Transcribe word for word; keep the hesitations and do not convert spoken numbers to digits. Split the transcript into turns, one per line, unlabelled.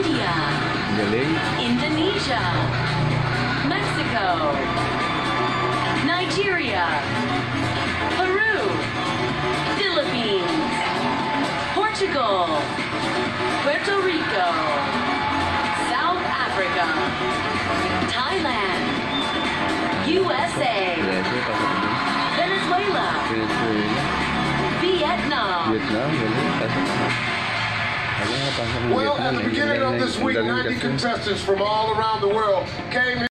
India,
Galing.
Indonesia, Mexico, Nigeria, Peru, Philippines, Portugal, Puerto Rico, South Africa, Thailand, U S A,
Venezuela, pasok din.
Venezuela,
Venezuela.
Vietnam.
Vietnam, galing. Pasok na. Wala, pasok ng
Well,
Vietnam.
at the
eh.
beginning of
Galing,
this
ang
week,
galing
ninety
kasi.
contestants from all around the world came